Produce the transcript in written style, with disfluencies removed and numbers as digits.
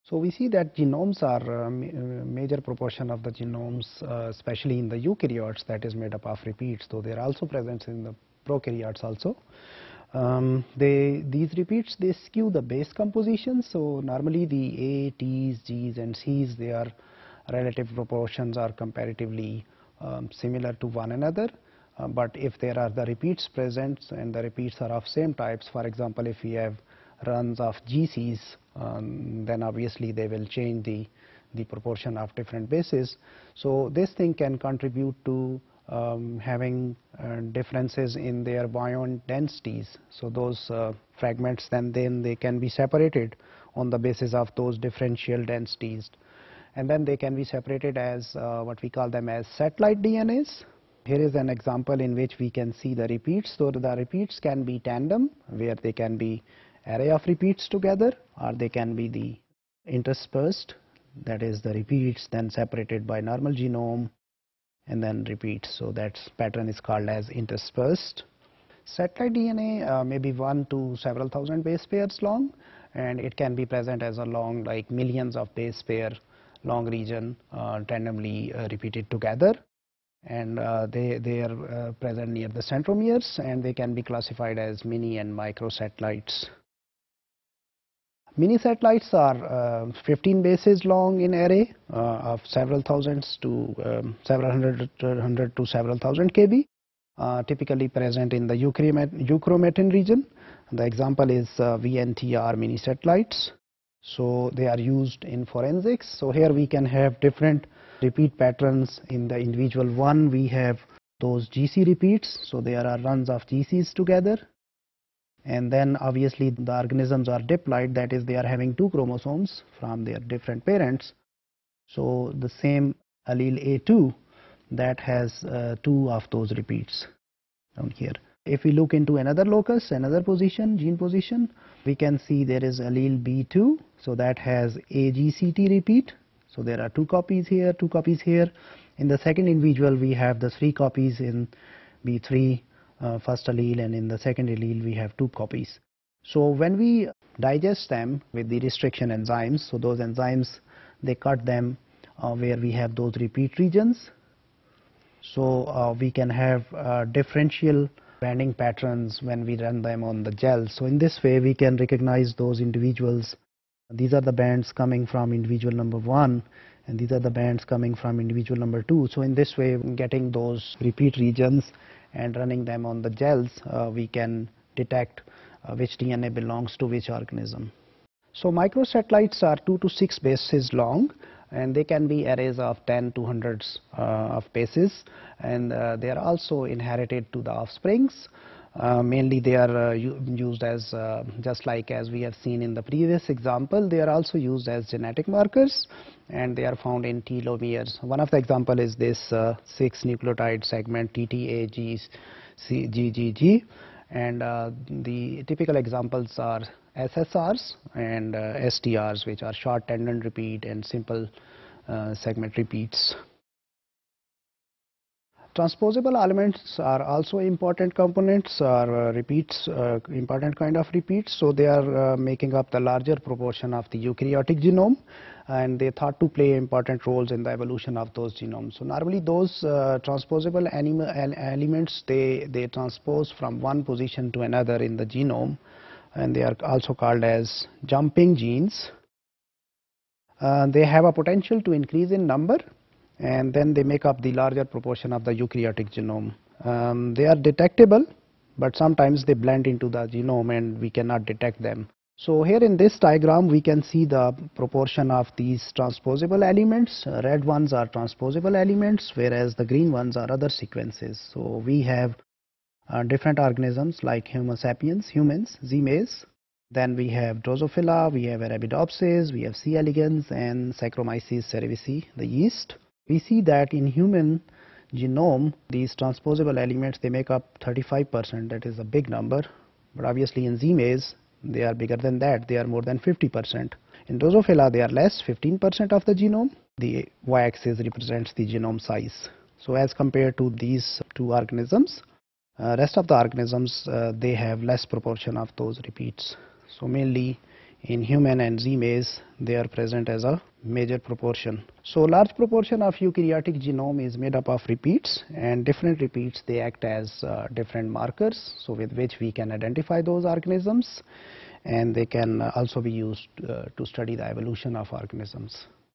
So we see that genomes are major proportion of the genomes, especially in the eukaryotes, that is made up of repeats, though they are also present in the prokaryotes also. These repeats, they skew the base composition. So normally the A, T's, G's and C's, their relative proportions are comparatively similar to one another. But if there are the repeats present and the repeats are of same types, for example, if we have runs of GCs, then obviously they will change the proportion of different bases. So this thing can contribute to having differences in their Bion densities. So those fragments then they can be separated on the basis of those differential densities, and then they can be separated as what we call them as satellite DNAs. Here is an example in which we can see the repeats. So the repeats can be tandem, where they can be array of repeats together, or they can be the interspersed, that is the repeats then separated by normal genome and then repeats. So that pattern is called as interspersed. Satellite DNA may be 1 to several thousand base pairs long, and it can be present as a long, like millions of base pair long region randomly repeated together, and they are present near the centromeres, and they can be classified as mini and micro satellites. Mini satellites are 15 bases long in array of several thousands to several hundred to several thousand kb, typically present in the euchromatin region. The example is VNTR mini satellites. So they are used in forensics. So here we can have different repeat patterns in the individual one. We have those GC repeats, so there are runs of GCs together. And then obviously the organisms are diploid, that is they are having 2 chromosomes from their different parents. So the same allele A2 that has 2 of those repeats down here. If we look into another locus, another position, gene position, we can see there is allele B2, so that has a GCT repeat. So there are 2 copies here, 2 copies here. In the second individual we have the 3 copies in B3 first allele, and in the second allele we have 2 copies. So when we digest them with the restriction enzymes, so those enzymes, they cut them where we have those repeat regions. So we can have differential banding patterns when we run them on the gel. So in this way we can recognize those individuals. These are the bands coming from individual number 1, and these are the bands coming from individual number 2. So in this way, getting those repeat regions and running them on the gels, we can detect which DNA belongs to which organism. So microsatellites are 2 to 6 bases long, and they can be arrays of 10 to hundreds of bases, and they are also inherited to the offsprings. Mainly they are used as, just like as we have seen in the previous example, they are also used as genetic markers, and they are found in telomeres. One of the example is this 6 nucleotide segment TTAGGGG, and the typical examples are SSRs and STRs, which are short tandem repeat and simple segment repeats. Transposable elements are also important components, or repeats, important kind of repeats. So they are making up the larger proportion of the eukaryotic genome, and they thought to play important roles in the evolution of those genomes. So normally those transposable elements, they transpose from one position to another in the genome, and they are also called as jumping genes. They have a potential to increase in number, and then they make up the larger proportion of the eukaryotic genome. They are detectable, but sometimes they blend into the genome and we cannot detect them. So here in this diagram we can see the proportion of these transposable elements. Red ones are transposable elements, whereas the green ones are other sequences. So we have different organisms like Homo sapiens, humans, Z-maize. Then we have Drosophila, we have Arabidopsis, we have C. elegans, and Saccharomyces cerevisiae, the yeast. We see that in human genome, these transposable elements, they make up 35%, that is a big number. But obviously in Z-maize, they are bigger than that, they are more than 50%. In Drosophila, they are less, 15% of the genome. The y-axis represents the genome size. So as compared to these 2 organisms, rest of the organisms, they have less proportion of those repeats. So mainly In human and Z-maize, they are present as a major proportion. So large proportion of eukaryotic genome is made up of repeats, and different repeats, they act as different markers, so with which we can identify those organisms, and they can also be used to study the evolution of organisms.